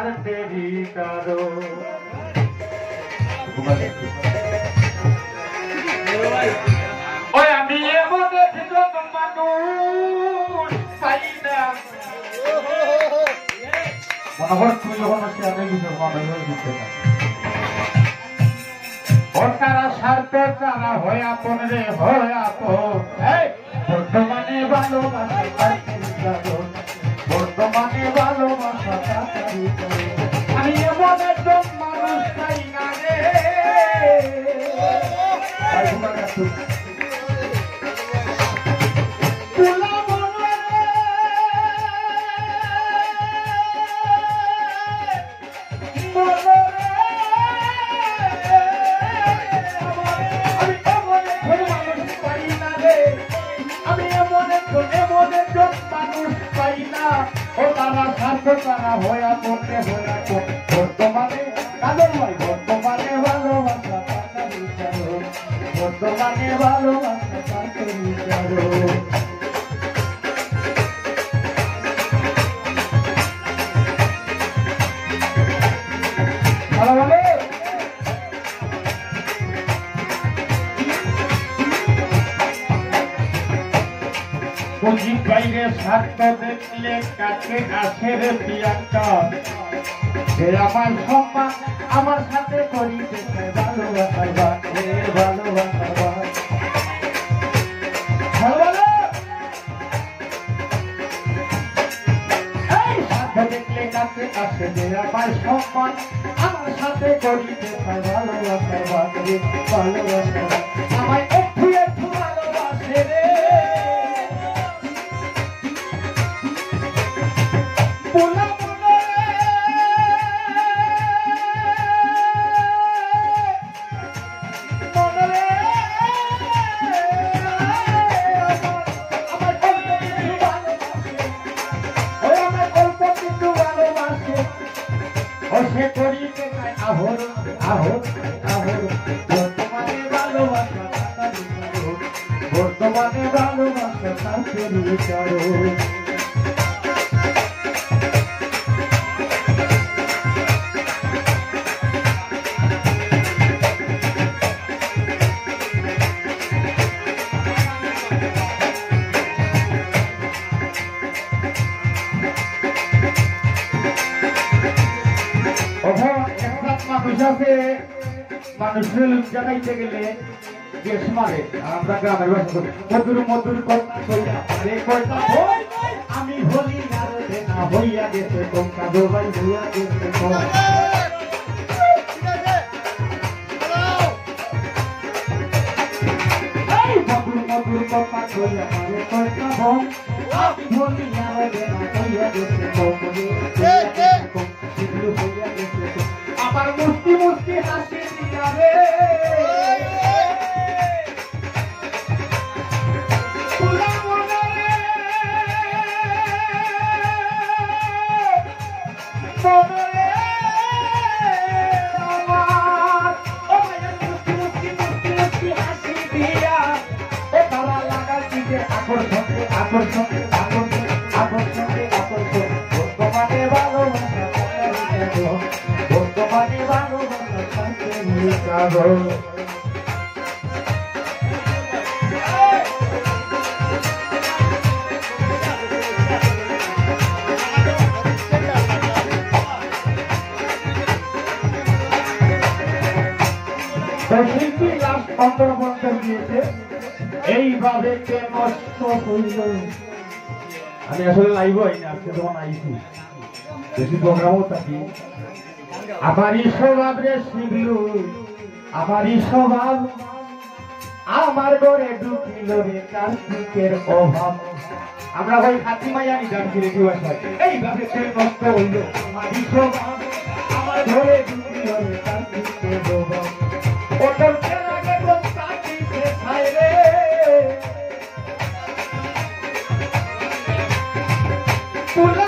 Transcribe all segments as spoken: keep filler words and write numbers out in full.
দেরি কারো ওই আমি এমন একজন মানুষ পাই না মনে হয় তুই যখন হচ্ছে আমি কিছু মনে হয়ে দিতে না ওর তারা স্বার্থ তারা হয় আপন রে হয় আপন বর্তমানে ভালোবাসা বর্তমানে ভালোবাসা আমি এমন একজন মানুষ পাই না রে তারা হয়ে পড়তে হয়ে বর্তমানে তাদের ভাই বর্তমানে ভালোবাসা বর্তমানে ভালোবাসা পুঁজির বাইরে স্বার্থ দেখলে কাছে আছে রে পিয়াটা সে আমার সম্মান আমার সাথে করিতেছে ভালোবাসার বাঁধে ভালোবাসার বাঁধ এই স্বার্থ দেখলে কাছে আছে যে আমার সম্মান আমার সাথে করিতেছে ভালোবাসার বাঁধে ভালোবাসার আমায় একটু একটু ভালোবাসে রে সে করিতে চায় আহর আহর আহর বর্তমানে ভালোবাসা বর্তমানে ভালোবাসা তাকে বিচারো মানুষের লোক জানাইতে গেলে গ্যাস মারে আমরা গ্রামের বাসা মধুর মধুর কথা কইয়া আরে কয়টা আমি বলি আর না হইয়া গেছে তোমরা দোবাই হইয়া গেছে মধুর মধুর কথা কইয়া আরে কয়টা আমি বলি আর না হইয়া গেছে তোমরা হইয়া গেছে আমার মুস্তি মুস্তি হাসি দিয়া রে তুলা মনে রে মনে রে আমার ও ভাইয়া মুস্তি মুস্তি মুস্তি মুস্তি হাসি দিয়া ও তারা লাগাল দিতে আকর্ষণে আকর্ষণে আকর্ষণে আকর্ষণে আকর্ষণ বর্তমানে ভালোবাসা বর্তমানে ভালোবাসা তাকে বিচারো শিল্পী লাস্ট পনেরো বছর দিয়েছে এইভাবে কে নষ্ট হইল আমি আসলে লাইভ হইনি আজকে তখন আইছি বেশি প্রোগ্রামও থাকি আমারই স্বভাব রে শিখলু আমারই স্বভাব আমার ঘরে ঢুকিল রে কার্তিকের অভাব আমরা ওই হাতিমাই আনি জানছি রেডিও ভাষায় এইভাবে সে নষ্ট হইল আমারই স্বভাব আমার ঘরে ঢুকিল রে কার্তিকের অভাব ওটার লাগে কার্তিকে খাই রে তুলা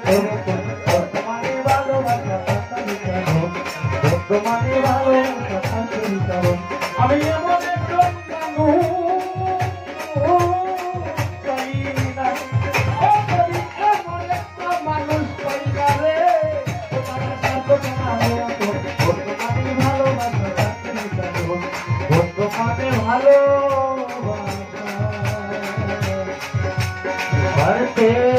বর্তমানে ভালোবাসা পাতালি কারণ বর্তমানে ভালোবাসা পাতালি কারণ আমি এমন একজন মানুষ পাই না আমি এমন একটা মানুষ পাই না রে তোমার সাথে বর্তমানে ভালোবাসা পাতালি কারণ বর্তমানে ভালোবাসা